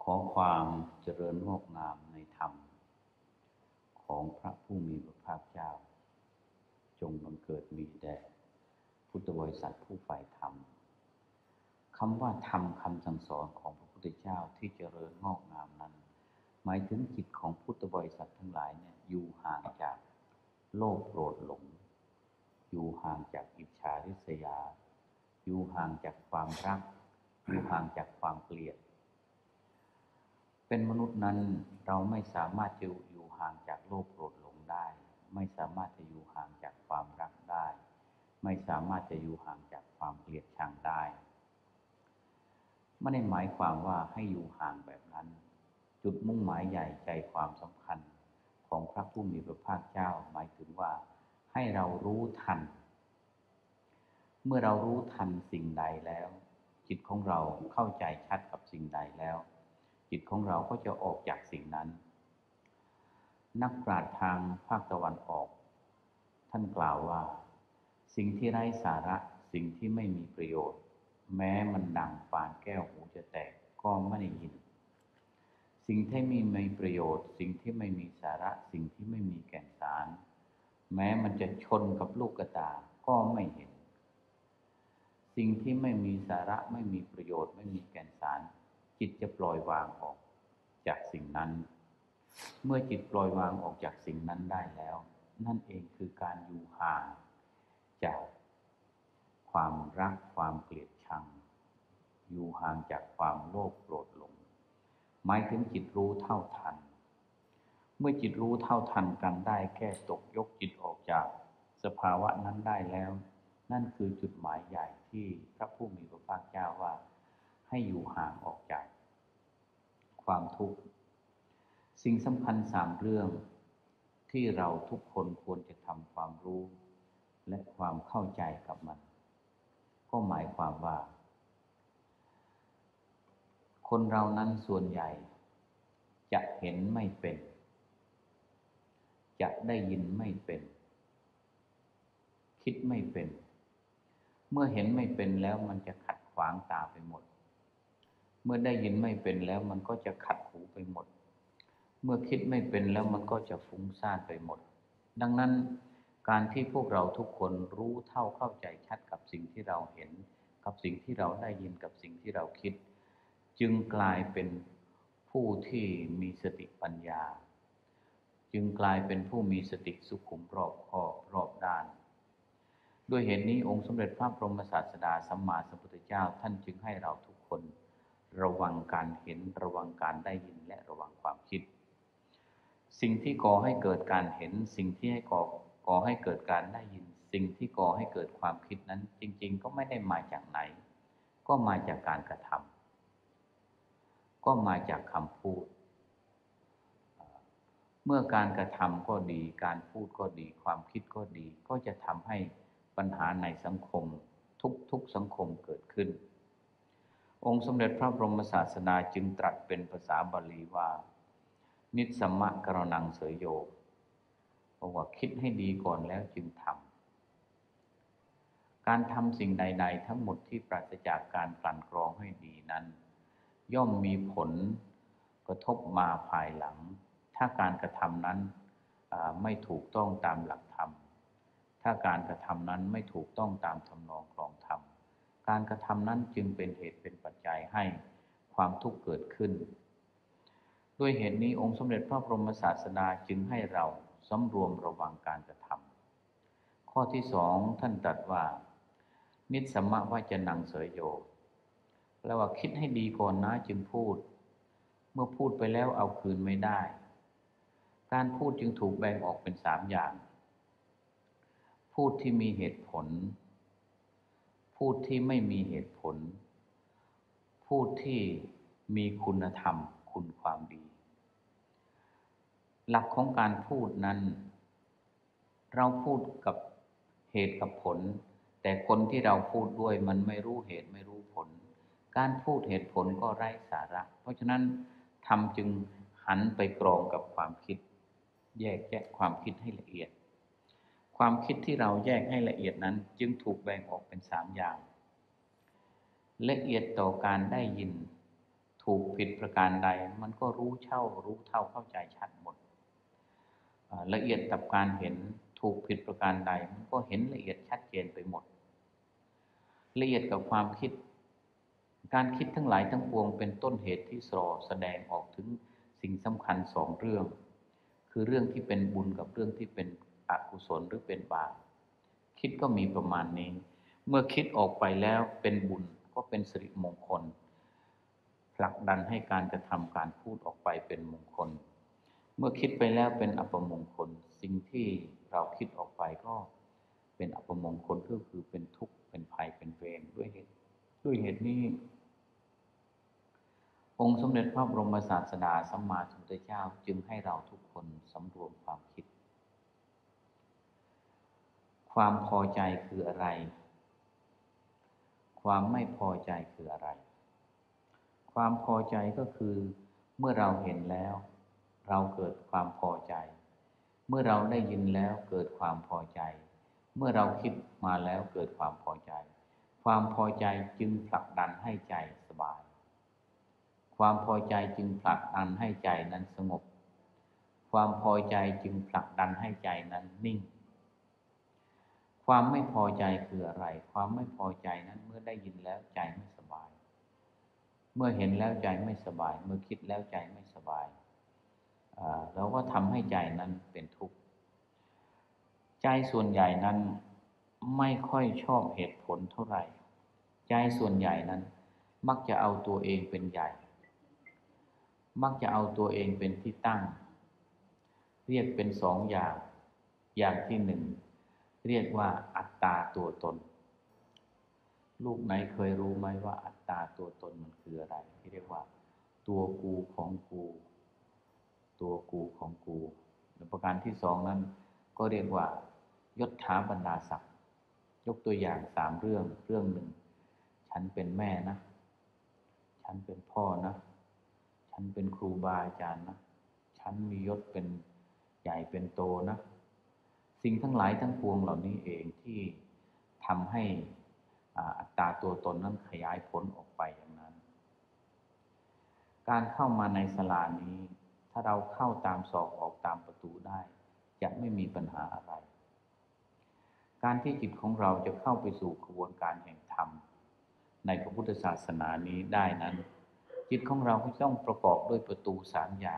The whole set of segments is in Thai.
ขอความเจริญงอกงามในธรรมของพระผู้มีพระภาคเจ้าจงบังเกิดมีแด่พุทธบริษัทผู้ใฝ่ธรรมคำว่าธรรมคำสั่งสอนของพระพุทธเจ้าที่เจริญงอกงามนั้นหมายถึงจิตของพุทธบริษัททั้งหลายเนี่ยอยู่ห่างจากโลภโกรธหลงอยู่ห่างจากอิจฉาริษยาอยู่ห่างจากความรักอยู่ห่างจากความเกลียดเป็นมนุษย์นั้นเราไม่สามารถจะอยู่ห่างจากโลภโกรธหลงได้ไม่สามารถจะอยู่ห่างจากความรักได้ไม่สามารถจะอยู่ห่างจากความเกลียดชังได้ไม่ได้หมายความว่าให้อยู่ห่างแบบนั้นจุดมุ่งหมายใหญ่ใจความสำคัญของพระผู้มีพระภาคเจ้าหมายถึงว่าให้เรารู้ทันเมื่อเรารู้ทันสิ่งใดแล้วจิตของเราเข้าใจชัดกับสิ่งใดแล้วจิตของเราก็จะออกจากสิ่งนั้นนักปราชญ์ทางภาคตะวันออกท่านกล่าวว่าสิ่งที่ไร้สาระสิ่งที่ไม่มีประโยชน์แม้มันดังปานแก้วหูจะแตกก็ไม่ได้ยินสิ่งที่ไม่มีประโยชน์สิ่งที่ไม่มีสาระสิ่งที่ไม่มีแก่นสารแม้มันจะชนกับลูกตาก็ไม่เห็นสิ่งที่ไม่มีสาระไม่มีประโยชน์ไม่มีแก่นสารจิตจะปล่อยวางออกจากสิ่งนั้นเมื่อจิตปล่อยวางออกจากสิ่งนั้นได้แล้วนั่นเองคือการอยู่ห่างจากความรักความเกลียดชังอยู่ห่างจากความโลภโกรธหลงหมายถึงจิตรู้เท่าทันเมื่อจิตรู้เท่าทันกันได้แก้ตกยกจิตออกจากสภาวะนั้นได้แล้วนั่นคือจุดหมายใหญ่ที่พระผู้มีพระภาคเจ้าว่าให้อยู่ห่างออกจากความทุกข์สิ่งสำคัญ3เรื่องที่เราทุกคนควรจะทำความรู้และความเข้าใจกับมันก็หมายความว่าคนเรานั้นส่วนใหญ่จะเห็นไม่เป็นจะได้ยินไม่เป็นคิดไม่เป็นเมื่อเห็นไม่เป็นแล้วมันจะขัดขวางตาไปหมดเมื่อได้ยินไม่เป็นแล้วมันก็จะขัดหูไปหมดเมื่อคิดไม่เป็นแล้วมันก็จะฟุ้งซ่านไปหมดดังนั้นการที่พวกเราทุกคนรู้เท่าเข้าใจชัดกับสิ่งที่เราเห็นกับสิ่งที่เราได้ยินกับสิ่งที่เราคิดจึงกลายเป็นผู้ที่มีสติปัญญาจึงกลายเป็นผู้มีสติสุขุมรอบคอบรอบด้านด้วยเหตุนี้องค์สมเด็จพระบรมศาสดาสัมมาสัมพุทธเจ้าท่านจึงให้เราทุกคนระวังการเห็นระวังการได้ยินและระวังความคิดสิ่งที่ก่อให้เกิดการเห็นสิ่งที่ให้ก่อให้เกิดการได้ยินสิ่งที่ก่อให้เกิดความคิดนั้นจริงๆก็ไม่ได้มาจากไหนก็มาจากการกระทำก็มาจากคำพูดเมื่อการกระทำก็ดีการพูดก็ดีความคิดก็ดีก็จะทำให้ปัญหาในสังคมทุกสังคมเกิดขึ้นองค์สมเด็จพระบรมศาสดาจึงตรัสเป็นภาษาบาลีว่านิสสัมมะกรณังเสยโยบอกว่าคิดให้ดีก่อนแล้วจึงทำการทำสิ่งใดๆทั้งหมดที่ปราศจากการกลั่นกรองให้ดีนั้นย่อมมีผลกระทบมาภายหลังถ้าการกระทำนั้นไม่ถูกต้องตามหลักธรรมถ้าการกระทำนั้นไม่ถูกต้องตามทำนองครองธรรมการกระทำนั้นจึงเป็นเหตุเป็นปัจจัยให้ความทุกข์เกิดขึ้นด้วยเหตุนี้องค์สมเด็จพระบรมศาสดาจึงให้เราสำรวมระวังการกระทำข้อที่2ท่านตรัสว่านิสสัมมะวจนังเสยโยแปลว่าคิดให้ดีก่อนนะจึงพูดเมื่อพูดไปแล้วเอาคืนไม่ได้การพูดจึงถูกแบ่งออกเป็น3อย่างพูดที่มีเหตุผลพูดที่ไม่มีเหตุผลพูดที่มีคุณธรรมคุณความดีหลักของการพูดนั้นเราพูดกับเหตุกับผลแต่คนที่เราพูดด้วยมันไม่รู้เหตุไม่รู้ผลการพูดเหตุผลก็ไร้สาระเพราะฉะนั้นธรรมจึงหันไปกรองกับความคิดแยกแยะความคิดให้ละเอียดความคิดที่เราแยกให้ละเอียดนั้นจึงถูกแบ่งออกเป็น3อย่างละเอียดต่อการได้ยินถูกผิดประการใดมันก็รู้เท่าเข้าใจชัดหมดละเอียดกับการเห็นถูกผิดประการใดมันก็เห็นละเอียดชัดเจนไปหมดละเอียดกับความคิดการคิดทั้งหลายทั้งปวงเป็นต้นเหตุที่แสดงออกถึงสิ่งสำคัญสองเรื่องคือเรื่องที่เป็นบุญกับเรื่องที่เป็นอกุศลหรือเป็นบาปคิดก็มีประมาณนี้เมื่อคิดออกไปแล้วเป็นบุญก็เป็นสิริมงคลผลักดันให้การกระทำการพูดออกไปเป็นมงคลเมื่อคิดไปแล้วเป็นอัปมงคลสิ่งที่เราคิดออกไปก็เป็นอัปมงคลก็คือเป็นทุกข์เป็นภัยเป็นเวรด้วยเหตุนี้องค์สมเด็จพระบรมศาสดาสัมมาสัมพุทธเจ้าจึงให้เราทุกคนสำรวมความคิดความพอใจคืออะไรความไม่พอใจคืออะไรความพอใจก็คือเมื่อเราเห็นแล้วเราเกิดความพอใจเมื่อเราได้ยินแล้วเกิดความพอใจเมื่อเราคิดมาแล้วเกิดความพอใจความพอใจจึงผลักดันให้ใจสบายความพอใจจึงผลักดันให้ใจนั้นสงบความพอใจจึงผลักดันให้ใจนั้นนิ่งความไม่พอใจคืออะไรความไม่พอใจนั้นเมื่อได้ยินแล้วใจไม่สบายเมื่อเห็นแล้วใจไม่สบายเมื่อคิดแล้วใจไม่สบายเราก็ทำให้ใจนั้นเป็นทุกข์ใจส่วนใหญ่นั้นไม่ค่อยชอบเหตุผลเท่าไหร่ใจส่วนใหญ่นั้นมักจะเอาตัวเองเป็นใหญ่มักจะเอาตัวเองเป็นที่ตั้งเรียกเป็นสองอย่างอย่างที่หนึ่งเรียกว่าอัตตาตัวตนลูกไหนเคยรู้ไหมว่าอัตตาตัวตนมันคืออะไรที่เรียกว่าตัวกูของกูตัวกูของกูประการที่สองนั้นก็เรียกว่ายศถาบรรดาศักดิ์ยกตัวอย่าง3 เรื่องหนึ่งฉันเป็นแม่นะฉันเป็นพ่อนะฉันเป็นครูบาอาจารย์นะฉันมียศเป็นใหญ่เป็นโตนะสิ่งทั้งหลายทั้งปวงเหล่านี้เองที่ทำให้อัตตาตัวตนนั้นขยายผลออกไปอย่างนั้นการเข้ามาในศาลานี้ถ้าเราเข้าตามศอกออกตามประตูได้จะไม่มีปัญหาอะไรการที่จิตของเราจะเข้าไปสู่กระบวนการแห่งธรรมในพระพุทธศาสนานี้ได้นั้นจิตของเราก็ต้องประกอบด้วยประตู3 อย่าง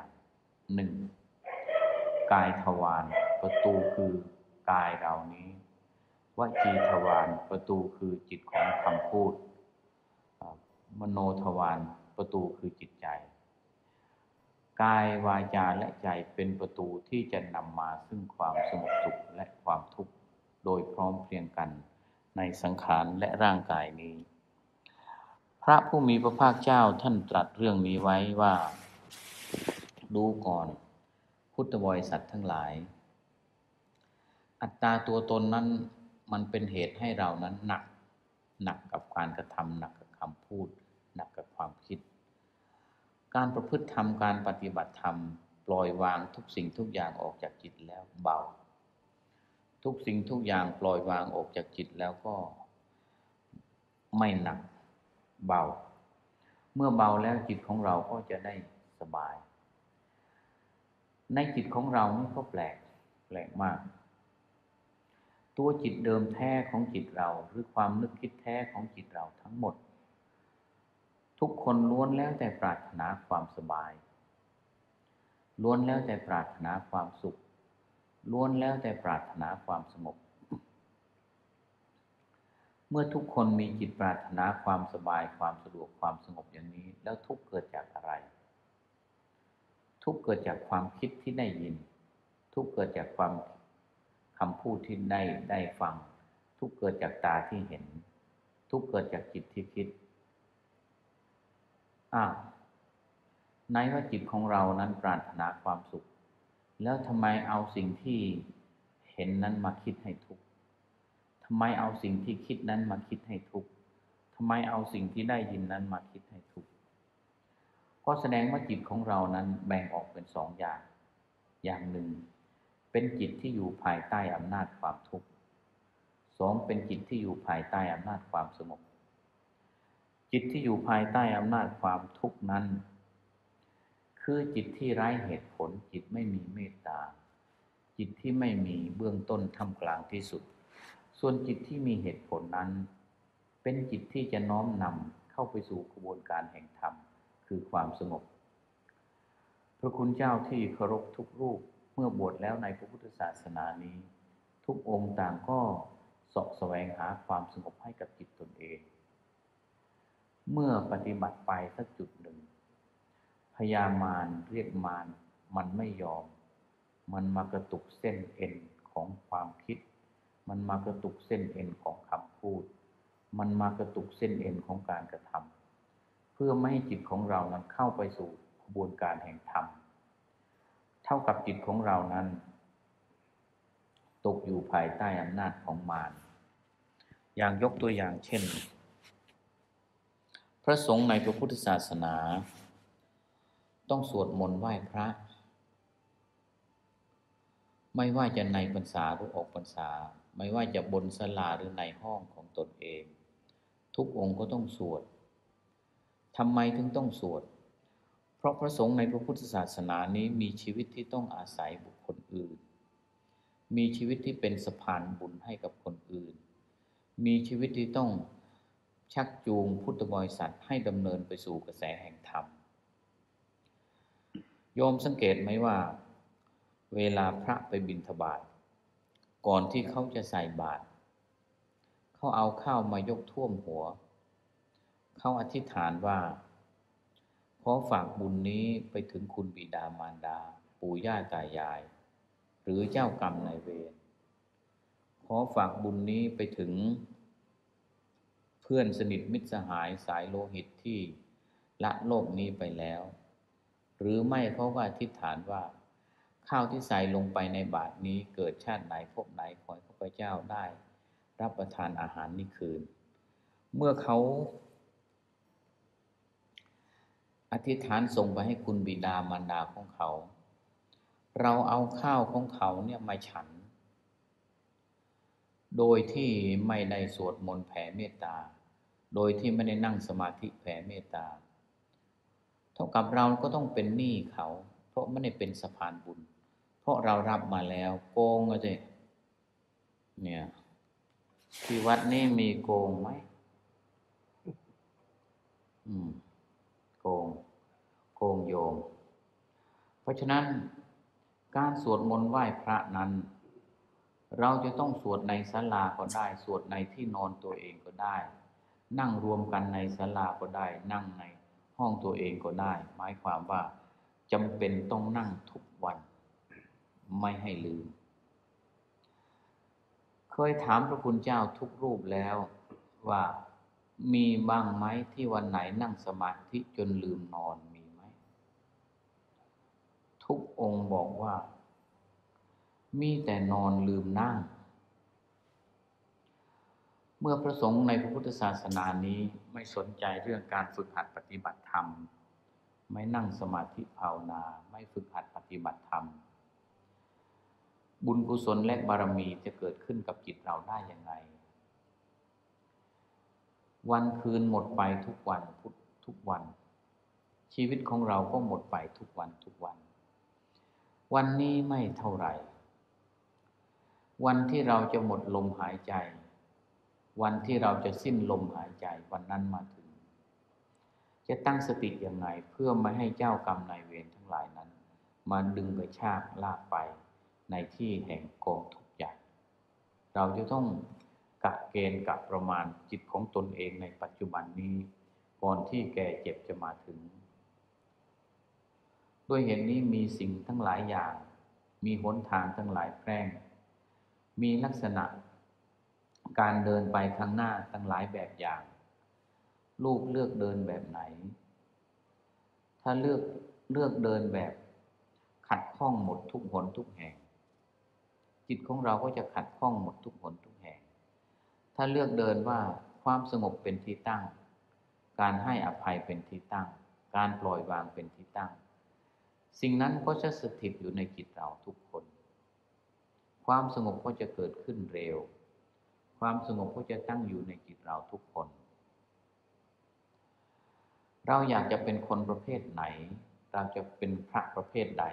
1. กายทวารประตูคือกายเรานี้วจีทวารประตูคือจิตของคำพูดมโนทวารประตูคือจิตใจกายวาจาและใจเป็นประตูที่จะนำมาซึ่งความสงบสุขและความทุกข์โดยพร้อมเพรียงกันในสังขารและร่างกายนี้พระผู้มีพระภาคเจ้าท่านตรัสเรื่องนี้ไว้ว่าดูก่อนพุทธบริษัททั้งหลายอัตตาตัวตนนั้นมันเป็นเหตุให้เรานั้นหนักกับการกระทำหนักกับคำพูดหนักกับความคิดการประพฤติธรรมการปฏิบัติธรรมปล่อยวางทุกสิ่งทุกอย่างออกจากจิตแล้วเบาทุกสิ่งทุกอย่างปล่อยวางออกจากจิตแล้วก็ไม่หนักเบาเมื่อเบาแล้วจิตของเราก็จะได้สบายในจิตของเรานี่ก็แปลกมากตัวจิตเดิมแท้ของจิตเราหรือความนึกคิดแท้ของจิตเราทั้งหมดทุกคนล้วนแล้วแต่ปรารถนาความสบายล้วนแล้วแต่ปรารถนาความสุขล้วนแล้วแต่ปรารถนาความสงบเมื่อทุกคนมีจิตปรารถนาความสบายความสะดวกความสงบอย่างนี้แล้วทุกข์เกิดจากอะไรทุกข์เกิดจากความคิดที่ได้ยินทุกข์เกิดจากความคำพูดที่ได้ฟังทุกข์เกิดจากตาที่เห็นทุกข์เกิดจากจิตที่คิดในว่าจิตของเรานั้นปรารถนาความสุขแล้วทำไมเอาสิ่งที่เห็นนั้นมาคิดให้ทุกข์ทำไมเอาสิ่งที่คิดนั้นมาคิดให้ทุกข์ทำไมเอาสิ่งที่ได้ยินนั้นมาคิดให้ทุกข์ก็แสดงว่าจิตของเรานั้นแบ่งออกเป็น2 อย่างอย่างหนึ่งเป็นจิตที่อยู่ภายใต้อำนาจความทุกข์2เป็นจิตที่อยู่ภายใต้อำนาจความสงบจิจิตที่อยู่ภายใต้อำนาจความทุกข์นั้นคือจิตที่ไร้เหตุผลจิตไม่มีเมตตาจิตที่ไม่มีเบื้องต้นท่ามกลางที่สุดส่วนจิตที่มีเหตุผลนั้นเป็นจิตที่จะน้อมนำเข้าไปสู่กระบวนการแห่งธรรมคือความสงบพระคุณเจ้าที่เคารพทุกรูปเมื่อบวชแล้วในพระพุทธศาสนานี้ทุกองค์ต่างก็เสาะแสวงหาความสงบให้กับจิตตนเองเมื่อปฏิบัติไปสักจุดหนึ่งพยามารเรียกมารมันไม่ยอมมันมากระตุกเส้นเอ็นของความคิดมันมากระตุกเส้นเอ็นของคำพูดมันมากระตุกเส้นเอ็นของการกระทำเพื่อไม่ให้จิตของเรานั้นเข้าไปสู่กระบวนการแห่งธรรมเท่ากับจิตของเรานั้นตกอยู่ภายใต้อำนาจของมารอย่างยกตัวอย่างเช่นพระสงฆ์ในพระพุทธศาสนาต้องสวดมนต์ไหว้พระไม่ว่าจะในพรรษาหรือออกพรรษาไม่ว่าจะบนศาลาหรือในห้องของตนเองทุกองค์ก็ต้องสวดทำไมถึงต้องสวดเพราะพระสงฆ์ในพระพุทธศาสนานี้มีชีวิตที่ต้องอาศัยบุคคลอื่นมีชีวิตที่เป็นสะพานบุญให้กับคนอื่นมีชีวิตที่ต้องชักจูงพุทธบริษัทให้ดำเนินไปสู่กระแสแห่งธรรมโยมสังเกตไหมว่าเวลาพระไปบิณฑบาตก่อนที่เขาจะใส่บาตรเขาเอาข้าวมายกท่วมหัวเขาอธิษฐานว่าขอฝากบุญนี้ไปถึงคุณบิดามารดาปู่ย่าตายายหรือเจ้ากรรมนายเวรขอฝากบุญนี้ไปถึงเพื่อนสนิทมิตรสหายสายโลหิตที่ละโลกนี้ไปแล้วหรือไม่เขาก็อธิษฐานว่าข้าวที่ใส่ลงไปในบาตรนี้เกิดชาติไหนพบไหนขอให้ข้าพเจ้าได้รับประทานอาหารนี้คืนเมื่อเขาอธิษฐานส่งไปให้คุณบิดามารดาของเขาเราเอาข้าวของเขาเนี่ยมาฉันโดยที่ไม่ได้สวดมนต์แผ่เมตตาโดยที่ไม่ได้นั่งสมาธิแผ่เมตตาเท่ากับเราก็ต้องเป็นหนี้เขาเพราะไม่ได้เป็นสะพานบุญเพราะเรารับมาแล้วโกงอะสิเนี่ยที่วัดนี้มีโกงไหมโกงโยมเพราะฉะนั้นการสวดมนต์ไหว้พระนั้นเราจะต้องสวดในศาลาก็ได้สวดในที่นอนตัวเองก็ได้นั่งรวมกันในศาลาก็ได้นั่งในห้องตัวเองก็ได้หมายความว่าจำเป็นต้องนั่งทุกวันไม่ให้ลืมเคยถามพระคุณเจ้าทุกรูปแล้วว่ามีบ้างไหมที่วันไหนนั่งสมาธิจนลืมนอนมีไหมทุกองค์บอกว่ามีแต่นอนลืมนั่งเมื่อพระสงฆ์ในพระพุทธศาสนานี้ไม่สนใจเรื่องการฝึกหัดปฏิบัติธรรมไม่นั่งสมาธิภาวนาไม่ฝึกหัดปฏิบัติธรรมบุญกุศลและบารมีจะเกิดขึ้นกับจิตเราได้ยังไงวันคืนหมดไปทุกวันทุกวันชีวิตของเราก็หมดไปทุกวันวันนี้ไม่เท่าไหร่วันที่เราจะหมดลมหายใจวันที่เราจะสิ้นลมหายใจวันนั้นมาถึงจะตั้งสติยังไงเพื่อไม่ให้เจ้ากรรมนายเวรทั้งหลายนั้นมาดึงกระชากลากไปในที่แห่งกองทุกข์ใหญ่เราจะต้องกักเกณฑ์กับประมาณจิตของตนเองในปัจจุบันนี้ก่อนที่แก่เจ็บจะมาถึงด้วยเหตุนี้มีสิ่งทั้งหลายอย่างมีหนทางทั้งหลายแพร่งมีลักษณะการเดินไปข้างหน้าทั้งหลายแบบอย่างลูกเลือกเดินแบบไหนถ้าเลือกเดินแบบขัดข้องหมดทุกหนทุกแห่งจิตของเราก็จะขัดข้องหมดทุกหนทุกแห่งถ้าเลือกเดินว่าความสงบเป็นที่ตั้งการให้อภัยเป็นที่ตั้งการปล่อยวางเป็นที่ตั้งสิ่งนั้นก็จะสถิตอยู่ในจิตเราทุกคนความสงบก็จะเกิดขึ้นเร็วความสงบก็จะตั้งอยู่ในจิตเราทุกคนเราอยากจะเป็นคนประเภทไหนเราจะเป็นพระประเภทใด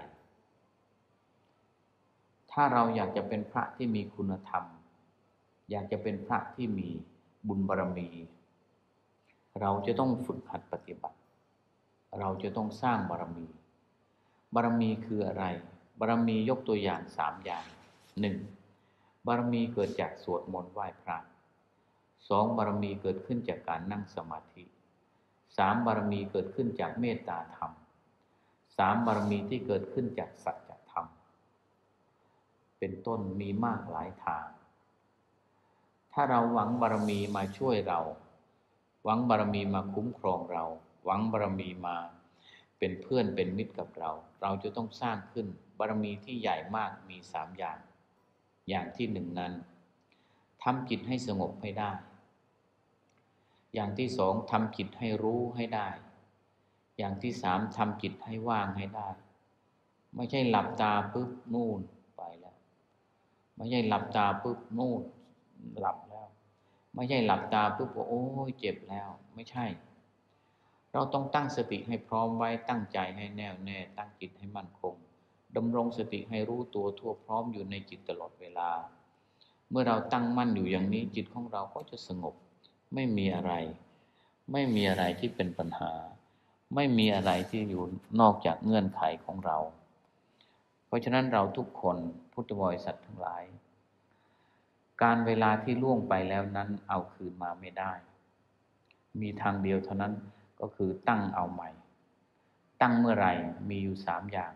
ถ้าเราอยากจะเป็นพระที่มีคุณธรรมอยากจะเป็นพระที่มีบุญบารมีเราจะต้องฝึกหัดปฏิบัติเราจะต้องสร้างบารมีบารมีคืออะไรบารมียกตัวอย่าง3อย่าง1บารมีเกิดจากสวดมนต์ไหว้พระ2บารมีเกิดขึ้นจากการนั่งสมาธิ3บารมีเกิดขึ้นจากเมตตาธรรม3บารมีที่เกิดขึ้นจากสัจธรรมเป็นต้นมีมากหลายทางถ้าเราหวังบารมีมาช่วยเราหวังบารมีมาคุ้มครองเราหวังบารมีมาเป็นเพื่อนเป็นมิตรกับเราเราจะต้องสร้างขึ้นบารมีที่ใหญ่มากมี3อย่างอย่างที่1นั้นทำจิตให้สงบให้ได้อย่างที่2ทำจิตให้รู้ให้ได้อย่างที่3ทำจิตให้ว่างให้ได้ไม่ใช่หลับตาปุ๊บนู่นไปแล้วไม่ใช่หลับตาปุ๊บนู่นหลับแล้วไม่ใช่หลับตาปุ๊บโอ้ยเจ็บแล้วไม่ใช่เราต้องตั้งสติให้พร้อมไว้ตั้งใจให้แน่วแน่ตั้งจิตให้มั่นคงดำรงสติให้รู้ตัวทั่วพร้อมอยู่ในจิตตลอดเวลาเมื่อเราตั้งมั่นอยู่อย่างนี้จิตของเราก็จะสงบไม่มีอะไรที่เป็นปัญหาไม่มีอะไรที่อยู่นอกจากเงื่อนไขของเราเพราะฉะนั้นเราทุกคนพุทธบริษัททั้งหลายการเวลาที่ล่วงไปแล้วนั้นเอาคืนมาไม่ได้มีทางเดียวเท่านั้นก็คือตั้งเอาใหม่ตั้งเมื่อไหร่มีอยู่3อย่าง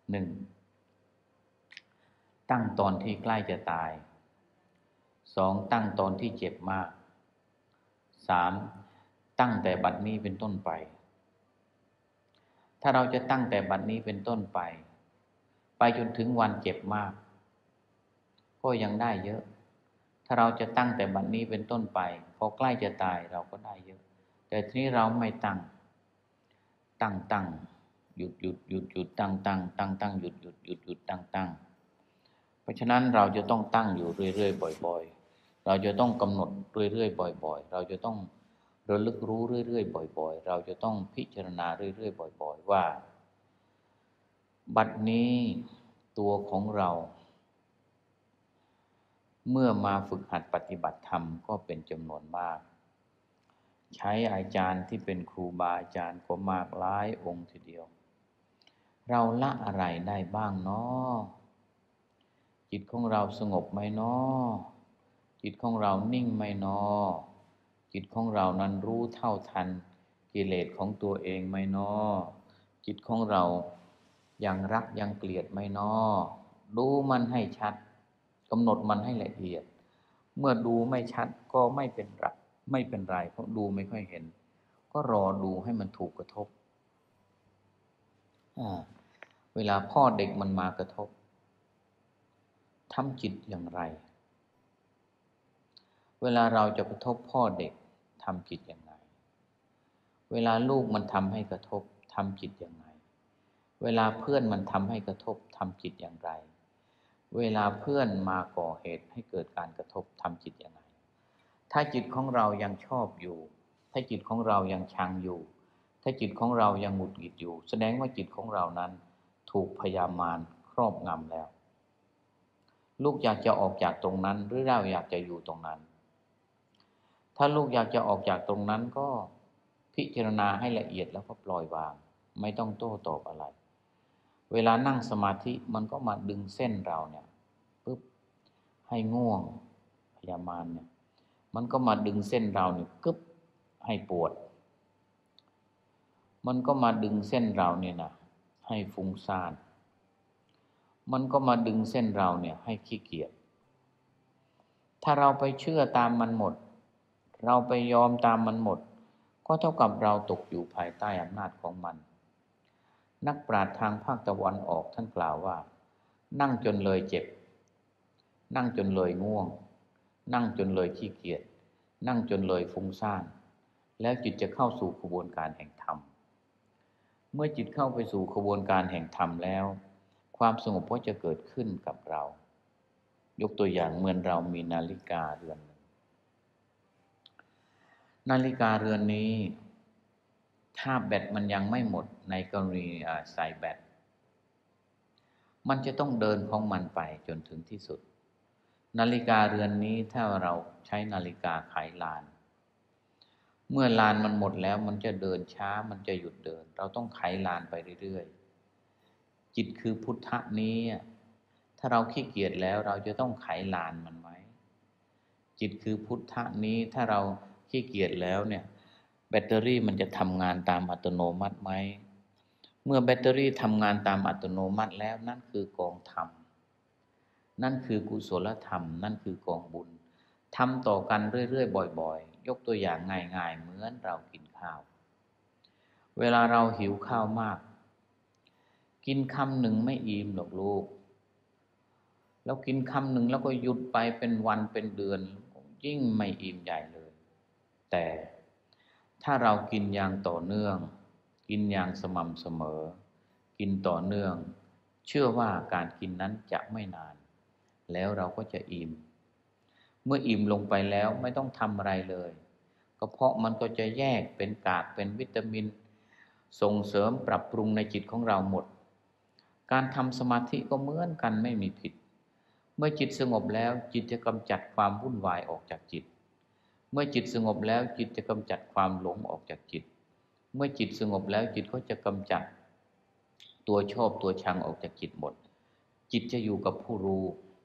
1ตั้งตอนที่ใกล้จะตาย2ตั้งตอนที่เจ็บมาก3ตั้งแต่บัดนี้เป็นต้นไปถ้าเราจะตั้งแต่บัดนี้เป็นต้นไปจนถึงวันเจ็บมากก็ยังได้เยอะถ้าเราจะตั้งแต่บัดนี้เป็นต้นไปพอใกล้จะตายเราก็ได้เยอะแต่ทีนี้เราไม่ตั้งหยุดตั้งหยุดตั้งเพราะฉะนั้นเราจะต้องตั้งอยู่เรื่อยๆบ่อยๆเราจะต้องกำหนดเรื่อยๆบ่อยๆเราจะต้องระลึกรู้เรื่อยๆบ่อยๆเราจะต้องพิจารณาเรื่อยๆบ่อยๆว่าบัดนี้ตัวของเราเมื่อมาฝึกหัดปฏิบัติธรรมก็เป็นจำนวนมากใช้อาจารย์ที่เป็นครูบาอาจารย์ก็มากหลายองค์ทีเดียวเราละอะไรได้บ้างเนาะจิตของเราสงบไหมเนาะจิตของเรานิ่งไหมเนาะจิตของเรานั้นรู้เท่าทันกิเลสของตัวเองไหมเนาะจิตของเรายังรักยังเกลียดไหมเนาะดูมันให้ชัดกำหนดมันให้ละเอียดเมื่อดูไม่ชัดก็ไม่เป็นไรเพราะดูไม่ค่อยเห็นก็รอดูให้มันถูกกระทบเวลาพ่อเด็กมันมากระทบทำจิตอย่างไรเวลาเราจะกระทบพ่อเด็กทำจิตอย่างไรเวลาลูกมันทำให้กระทบทำจิตอย่างไรเวลาเพื่อนมันทำให้กระทบทำจิตอย่างไรเวลาเพื่อนมาก่อเหตุให้เกิดการกระทบทำจิตอย่างไรถ้าจิตของเรายังชอบอยู่ถ้าจิตของเรายังชังอยู่ถ้าจิตของเรายังหงุดหงิดอยู่แสดงว่าจิตของเรานั้นถูกพยามารครอบงำแล้วลูกอยากจะออกจากตรงนั้นหรือเราอยากจะอยู่ตรงนั้นถ้าลูกอยากจะออกจากตรงนั้นก็พิจารณาให้ละเอียดแล้วก็ปล่อยวางไม่ต้องโต้ตอบอะไรเวลานั่งสมาธิมันก็มาดึงเส้นเราเนี่ยปึ๊บให้ง่วงพยามารเนี่ยมันก็มาดึงเส้นเราเนี่ยกึ๊บให้ปวดมันก็มาดึงเส้นเราเนี่ยนะให้ฟุ้งซ่านมันก็มาดึงเส้นเราเนี่ยให้ขี้เกียจถ้าเราไปเชื่อตามมันหมดเราไปยอมตามมันหมดก็เท่ากับเราตกอยู่ภายใต้อำนาจของมันนักปราชญ์ทางภาคตะวันออกท่านกล่าวว่านั่งจนเลยเจ็บนั่งจนเลยง่วงนั่งจนเลยขี้เกียจนั่งจนเลยฟุ้งซ่านแล้วจิตจะเข้าสู่กระบวนการแห่งธรรมเมื่อจิตเข้าไปสู่กระบวนการแห่งธรรมแล้วความสงบก็จะเกิดขึ้นกับเรายกตัวอย่างเหมือนเรามีนาฬิกาเรือนนาฬิกาเรือนนี้ถ้าแบตมันยังไม่หมดในกรณีใส่แบตมันจะต้องเดินของมันไปจนถึงที่สุดนาฬิกาเรือนนี้ถ้าเราใช้นาฬิกาไขลานเมื่อลานมันหมดแล้วมันจะเดินช้ามันจะหยุดเดินเราต้องไขลานไปเรื่อยๆจิตคือพุทธะนี้ถ้าเราขี้เกียจแล้วเราจะต้องไขลานมันไหมจิตคือพุทธะนี้ถ้าเราขี้เกียจแล้วเนี่ยแบตเตอรี่มันจะทำงานตามอัตโนมัติไหมเมื่อแบตเตอรี่ทำงานตามอัตโนมัติแล้วนั่นคือกองธรรมนั่นคือกุศลธรรมนั่นคือกองบุญทำต่อกันเรื่อยๆบ่อยๆยกตัวอย่างง่ายๆเหมือนเรากินข้าวเวลาเราหิวข้าวมากกินคำหนึ่งไม่อิ่มหรอกลูกแล้วกินคำหนึ่งแล้วก็หยุดไปเป็นวันเป็นเดือนยิ่งไม่อิ่มใหญ่เลยแต่ถ้าเรากินอย่างต่อเนื่องกินอย่างสม่ำเสมอกินต่อเนื่องเชื่อว่าการกินนั้นจะไม่นานแล้วเราก็จะอิ่มเมื่ออิ่มลงไปแล้วไม่ต้องทำอะไรเลยกระเพาะมันก็จะแยกเป็นกากเป็นวิตามินส่งเสริมปรับปรุงในจิตของเราหมดการทำสมาธิก็เหมือนกันไม่มีผิดเมื่อจิตสงบแล้วจิตจะกำจัดความวุ่นวายออกจากจิตเมื่อจิตสงบแล้วจิตจะกำจัดความหลงออกจากจิตเมื่อจิตสงบแล้วจิตก็จะกำจัดตัวชอบตัวชังออกจากจิตหมดจิตจะอยู่กับผู้รู้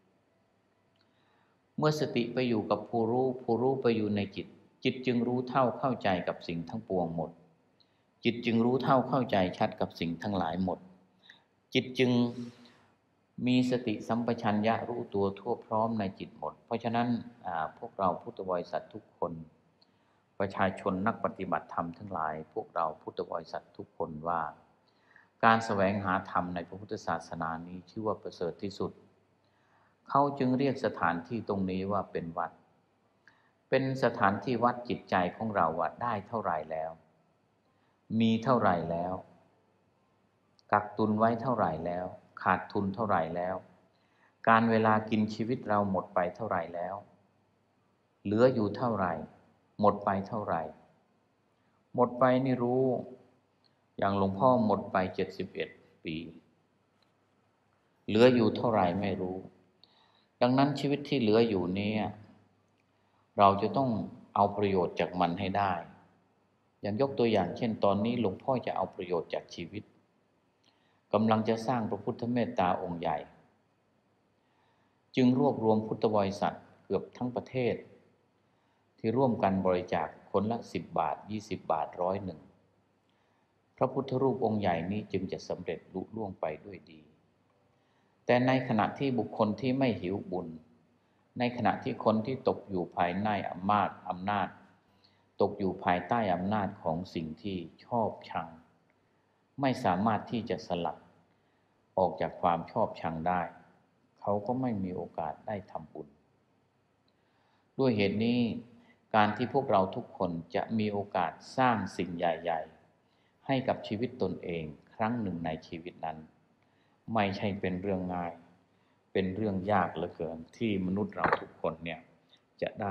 เมื่อสติไปอยู่กับผู้รู้ผู้รู้ไปอยู่ในจิตจิตจึงรู้เท่าเข้าใจกับสิ่งทั้งปวงหมดจิตจึงรู้เท่าเข้าใจชัดกับสิ่งทั้งหลายหมดจิตจึงมีสติสัมปชัญญะรู้ตัวทั่วพร้อมในจิตหมดเพราะฉะนั้นพวกเราพุทธบริษัททุกคนประชาชนนักปฏิบัติธรรมทั้งหลายพวกเราพุทธบริษัททุกคนว่าการแสวงหาธรรมในพระพุทธศาสนานี้ชื่อว่าประเสริฐที่สุดเขาจึงเรียกสถานที่ตรงนี้ว่าเป็นวัดเป็นสถานที่วัดจิตใจของเราว่าได้เท่าไหร่แล้วมีเท่าไหร่แล้วกักตุนไว้เท่าไหร่แล้วขาดทุนเท่าไหร่แล้วการเวลากินชีวิตเราหมดไปเท่าไหร่แล้วเหลืออยู่เท่าไหร่หมดไปเท่าไหร่หมดไปนี่รู้อย่างหลวงพ่อหมดไป71 ปีเหลืออยู่เท่าไหร่ไม่รู้ดังนั้นชีวิตที่เหลืออยู่นี้เราจะต้องเอาประโยชน์จากมันให้ได้อย่างยกตัวอย่างเช่นตอนนี้หลวงพ่อจะเอาประโยชน์จากชีวิตกำลังจะสร้างพระพุทธเมตตาองค์ใหญ่จึงรวบรวมพุทธบริษัทเกือบทั้งประเทศที่ร่วมกันบริจาคคนละ10 บาท20 บาท100พระพุทธรูปองค์ใหญ่นี้จึงจะสำเร็จลุล่วงไปด้วยดีแต่ในขณะที่บุคคลที่ไม่หิวบุญในขณะที่คนที่ตกอยู่ภายใต้อำนาจตกอยู่ภายใต้อำนาจของสิ่งที่ชอบชังไม่สามารถที่จะสลัดออกจากความชอบชังได้เขาก็ไม่มีโอกาสได้ทำบุญด้วยเหตุนี้การที่พวกเราทุกคนจะมีโอกาสสร้างสิ่งใหญ่ๆให้กับชีวิตตนเองครั้งหนึ่งในชีวิตนั้นไม่ใช่เป็นเรื่องง่ายเป็นเรื่องยากเหลือเกินที่มนุษย์เราทุกคนเนี่ยจะได้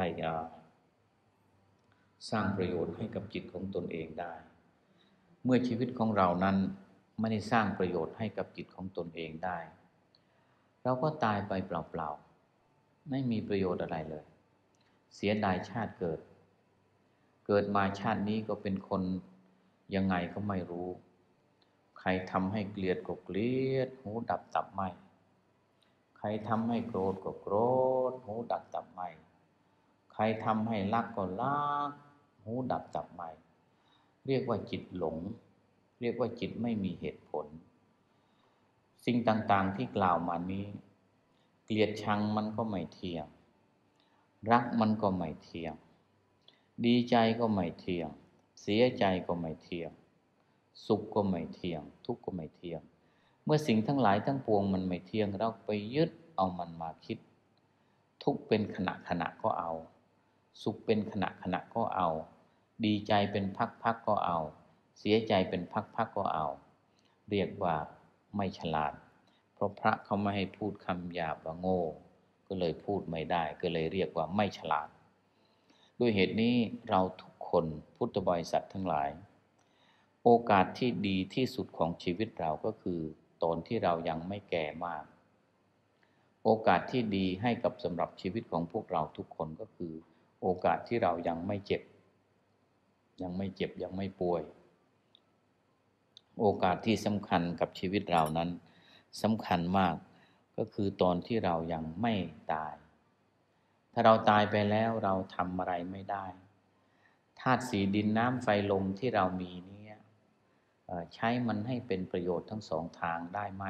สร้างประโยชน์ให้กับจิตของตนเองได้เมื่อชีวิตของเรานั้นไม่ได้สร้างประโยชน์ให้กับจิตของตนเองได้เราก็ตายไปเปล่าๆไม่มีประโยชน์อะไรเลยเสียดายชาติเกิดมาชาตินี้ก็เป็นคนยังไงก็ไม่รู้ใครทำให้เกลียดก็เกลียดหูดับตับไหม้ใครทำให้โกรธก็โกรธหูดับตับไหม้ใครทำให้รักก็รักหูดับตับไหม้เรียกว่าจิตหลงเรียกว่าจิตไม่มีเหตุผลสิ่งต่างๆที่กล่าวมานี้เกลียดชังมันก็ไม่เที่ยงรักมันก็ไม่เที่ยงดีใจก็ไม่เที่ยงเสียใจก็ไม่เที่ยงสุขก็ไม่เที่ยงทุกข์ก็ไม่เที่ยงเมื่อสิ่งทั้งหลายทั้งปวงมันไม่เที่ยงเราไปยึดเอามันมาคิดทุกข์เป็นขณะก็เอาสุขเป็นขณะก็เอาดีใจเป็นพักก็เอาเสียใจเป็นพักก็เอาเรียกว่าไม่ฉลาดเพราะพระเขาไม่ให้พูดคำหยาบว่าโง่ก็เลยพูดไม่ได้ก็เลยเรียกว่าไม่ฉลาดด้วยเหตุนี้เราทุกคนพุทธบริษัททั้งหลายโอกาสที่ดีที่สุดของชีวิตเราก็คือตอนที่เรายังไม่แก่มากโอกาสที่ดีให้กับสำหรับชีวิตของพวกเราทุกคนก็คือโอกาสที่เรายังไม่เจ็บยังไม่ป่วยโอกาสที่สำคัญกับชีวิตเรานั้นสำคัญมากก็คือตอนที่เรายังไม่ตายถ้าเราตายไปแล้วเราทำอะไรไม่ได้ธาตุสี่ดินน้ำไฟลมที่เรามีนี้ใช้มันให้เป็นประโยชน์ทั้งสองทางได้ไหม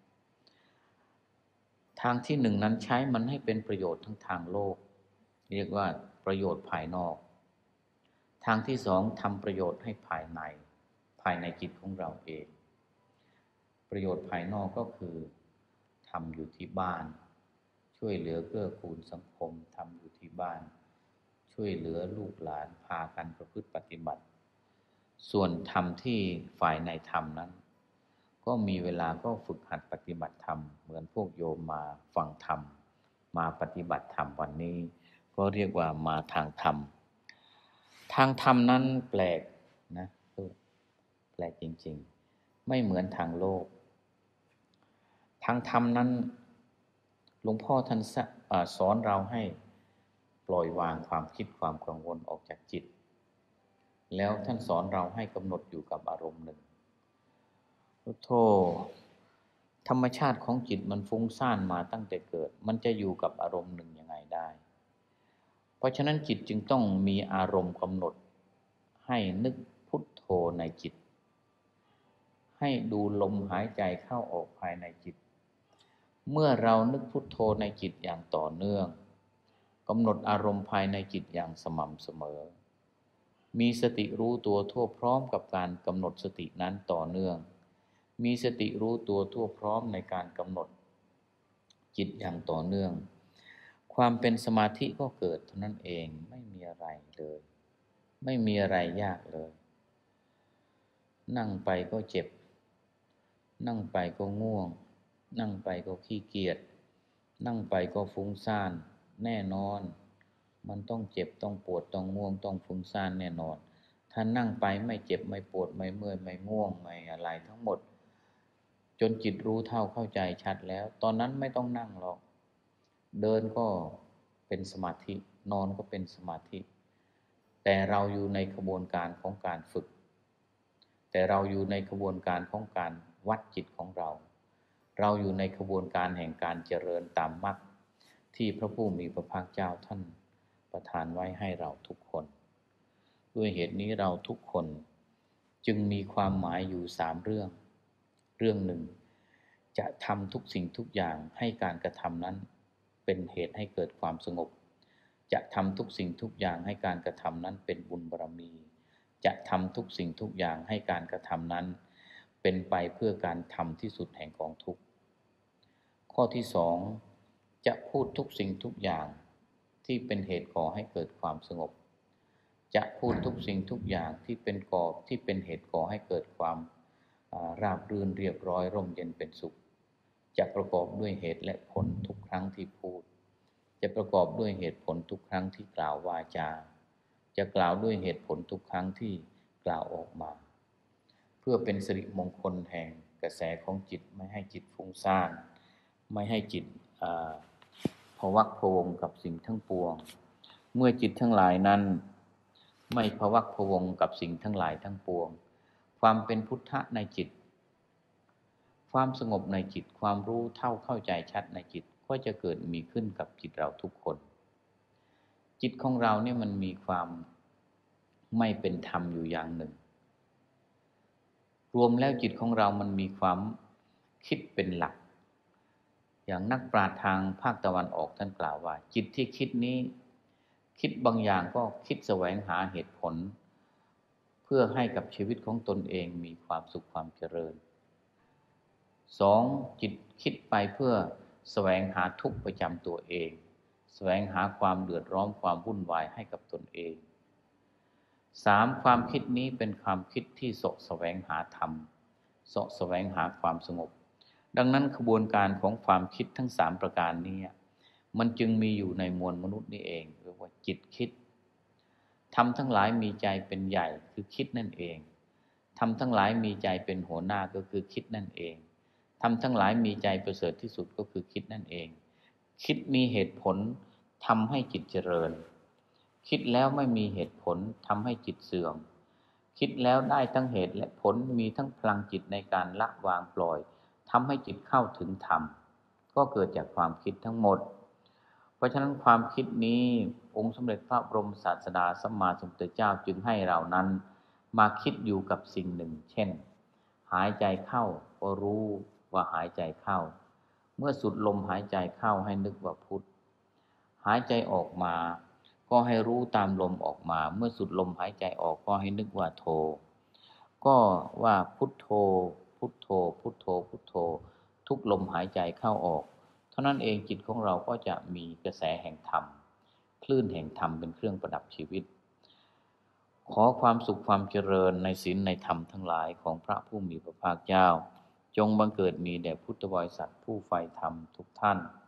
ทางที่หนึ่งนั้นใช้มันให้เป็นประโยชน์ทั้งทางโลกเรียกว่าประโยชน์ภายนอกทางที่สองทำประโยชน์ให้ภายในจิตของเราเองประโยชน์ภายนอกก็คือทำอยู่ที่บ้านช่วยเหลือเกื้อกูลสังคมทำอยู่ที่บ้านช่วยเหลือลูกหลานพากันประพฤติปฏิบัติส่วนธรรมที่ฝ่ายในธรรมนั้นก็มีเวลาก็ฝึกหัดปฏิบัติธรรมเหมือนพวกโยมมาฟังธรรมมาปฏิบัติธรรมวันนี้ก็เรียกว่ามาทางธรรมทางธรรมนั้นแปลกนะแปลกจริงๆไม่เหมือนทางโลกทางธรรมนั้นหลวงพ่อท่านสอนเราให้ปล่อยวางความคิดความกังวลออกจากจิตแล้วท่านสอนเราให้กำหนดอยู่กับอารมณ์หนึ่งโธ่ธรรมชาติของจิตมันฟุ้งซ่านมาตั้งแต่เกิดมันจะอยู่กับอารมณ์หนึ่งยังไงได้เพราะฉะนั้นจิตจึงต้องมีอารมณ์กำหนดให้นึกพุทโธในจิตให้ดูลมหายใจเข้าออกภายในจิตเมื่อเรานึกพุทโธในจิตอย่างต่อเนื่องกำหนดอารมณ์ภายในจิตอย่างสม่ำเสมอมีสติรู้ตัวทั่วพร้อมกับการกำหนดสตินั้นต่อเนื่องมีสติรู้ตัวทั่วพร้อมในการกำหนดจิตอย่างต่อเนื่องความเป็นสมาธิก็เกิดเท่านั้นเองไม่มีอะไรเลยไม่มีอะไรยากเลยนั่งไปก็เจ็บนั่งไปก็ง่วงนั่งไปก็ขี้เกียจนั่งไปก็ฟุ้งซ่านแน่นอนมันต้องเจ็บต้องปวดต้องง่วงต้องฟุ้งซ่านแน่นอนถ้านั่งไปไม่เจ็บไม่ปวดไม่เมื่อยไม่ง่วงไม่อะไรทั้งหมดจนจิตรู้เท่าเข้าใจชัดแล้วตอนนั้นไม่ต้องนั่งหรอกเดินก็เป็นสมาธินอนก็เป็นสมาธิแต่เราอยู่ในกระบวนการของการฝึกแต่เราอยู่ในกระบวนการของการวัดจิตของเราเราอยู่ในกระบวนการแห่งการเจริญตามมรรคที่พระผู้มีพระภาคเจ้าท่านประทานไว้ให้เราทุกคนด้วยเหตุนี้เราทุกคนจึงมีความหมายอยู่3เรื่องหนึ่งจะทำทุกสิ่งทุกอย่างให้การกระทำนั้นเป็นเหตุให้เกิดความสงบจะทำทุกสิ่งทุกอย่างให้การกระทำนั้นเป็นบุญบารมีจะทำทุกสิ่งทุกอย่างให้การกระทำนั้นเป็นไปเพื่อการทำที่สุดแห่งกองทุกข์ข้อที่2จะพูดทุกสิ่งทุกอย่างที่เป็นเหตุก่อให้เกิดความสงบจะพูดทุกสิ่งทุกอย่างที่เป็นเหตุก่อให้เกิดความราบรื่นเรียบร้อยร่มเย็นเป็นสุขจะประกอบด้วยเหตุและผลทุกครั้งที่พูดจะประกอบด้วยเหตุผลทุกครั้งที่กล่าววาจาจะกล่าวด้วยเหตุผลทุกครั้งที่กล่าวออกมาเพื่อเป็นสิริมงคลแห่งกระแสของจิตไม่ให้จิตฟุ้งซ่านไม่ให้จิตพะวักพะวงกับสิ่งทั้งปวงเมื่อจิตทั้งหลายนั้นไม่พะวักพะวงกับสิ่งทั้งหลายทั้งปวงความเป็นพุทธะในจิตความสงบในจิตความรู้เท่าเข้าใจชัดในจิตก็จะเกิดมีขึ้นกับจิตเราทุกคนจิตของเราเนี่ยมันมีความไม่เป็นธรรมอยู่อย่างหนึ่งรวมแล้วจิตของเรามันมีความคิดเป็นหลักอย่างนักปราชญ์ทางภาคตะวันออกท่านกล่าวว่าจิตที่คิดนี้คิดบางอย่างก็คิดแสวงหาเหตุผลเพื่อให้กับชีวิตของตนเองมีความสุขความเจริญ2จิตคิดไปเพื่อแสวงหาทุกข์ประจำตัวเองแสวงหาความเดือดร้อนความวุ่นวายให้กับตนเอง3ความคิดนี้เป็นความคิดที่เสาะแสวงหาธรรมเสาะแสวงหาความสงบดังนั้นกระบวนการของความคิดทั้ง3ประการนี้มันจึงมีอยู่ในมวลมนุษย์นี่เองเรียกว่าจิตคิดธรรมทั้งหลายมีใจเป็นใหญ่คือคิดนั่นเองธรรมทั้งหลายมีใจเป็นหัวหน้าก็คือคิดนั่นเองธรรมทั้งหลายมีใจประเสริฐที่สุดก็คือคิดนั่นเองคิดมีเหตุผลทำให้จิตเจริญคิดแล้วไม่มีเหตุผลทำให้จิตเสื่อมคิดแล้วได้ทั้งเหตุและผลมีทั้งพลังจิตในการละวางปล่อยทำให้จิตเข้าถึงธรรมก็เกิดจากความคิดทั้งหมดเพราะฉะนั้นความคิดนี้องค์สมเด็จพระบรมศาสดาสัมมาสัมพุทธเจ้าจึงให้เรานั้นมาคิดอยู่กับสิ่งหนึ่งเช่นหายใจเข้าก็รู้ว่าหายใจเข้าเมื่อสุดลมหายใจเข้าให้นึกว่าพุทธหายใจออกมาก็ให้รู้ตามลมออกมาเมื่อสุดลมหายใจออกก็ให้นึกว่าโทก็ว่าพุทโธพุทโธพุทโธพุทโธทุกลมหายใจเข้าออกเท่านั้นเองจิตของเราก็จะมีกระแสแห่งธรรมคลื่นแห่งธรรมเป็นเครื่องประดับชีวิตขอความสุขความเจริญในศีลในธรรมทั้งหลายของพระผู้มีพระภาคเจ้าจงบังเกิดมีแด่พุทธบริษัทผู้ใฝ่ธรรมทุกท่าน